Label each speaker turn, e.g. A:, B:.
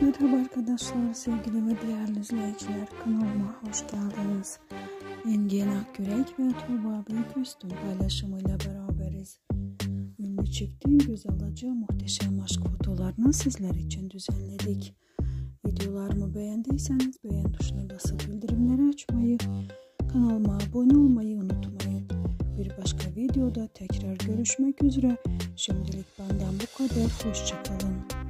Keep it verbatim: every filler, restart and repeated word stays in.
A: Merhaba arkadaşlar, sevgili ve değerli izleyiciler, kanalıma hoş geldiniz. Engin Akgürek ve Tuğba Büyüküstün paylaşımıyla beraberiz. Ünlü çiftin göz alıcı muhteşem aşk fotolarını sizler için düzenledik. Videolarımı beğendiyseniz beğen tuşuna basıp bildirimleri açmayı, kanalıma abone olmayı unutmayın. Bir başka videoda tekrar görüşmek üzere. Şimdilik benden bu kadar. Hoşça kalın.